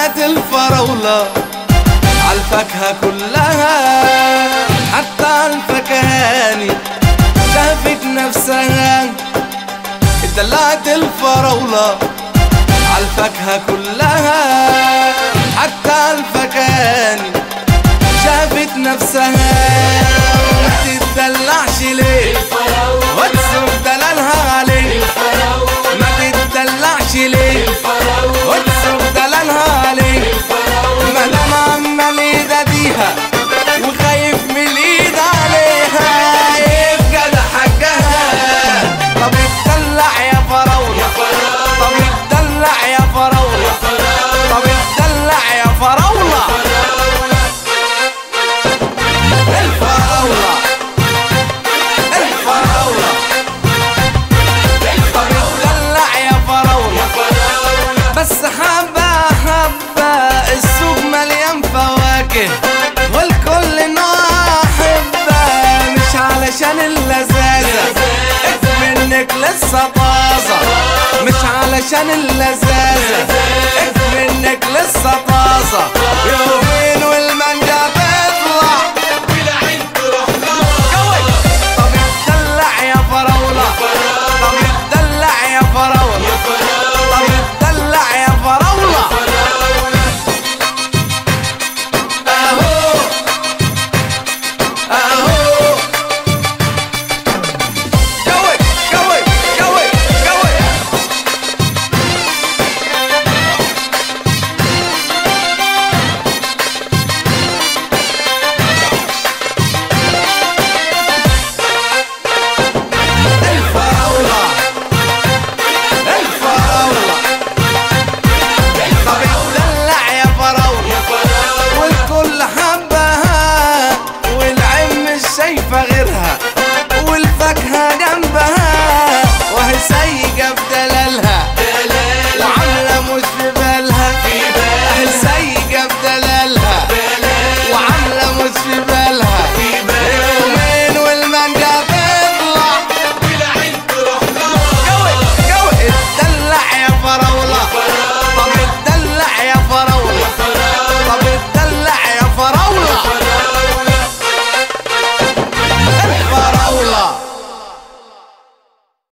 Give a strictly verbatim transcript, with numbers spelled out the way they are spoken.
دلعت الفراولة عالفاكهة كلها، حتى الفكهاني شافت نفسها. دلعت الفراولة عالفاكهة كلها، حتى الفكهاني شافت نفسها. ما تتدلعش ليه وتصرف دلالها عليه، ما تتدلعش ليه وتصرف دلالها عليه. ما دام عمال يداديها وخايف من الايد عليها، يبقى ده حقها. طب اتدلع يا فراولة، طب اتدلع يا فراولة، طب اتدلع يا فراولة. الفراولة الفراولة طب اتدلع يا فراولة. بس حبة حبة السوق مليان فواكه والكل نوع حبة، مش علشان اللذاذة منك لسه طازة، مش علشان اللذاذة منك لسه طازة. يومين والمانجا تطلع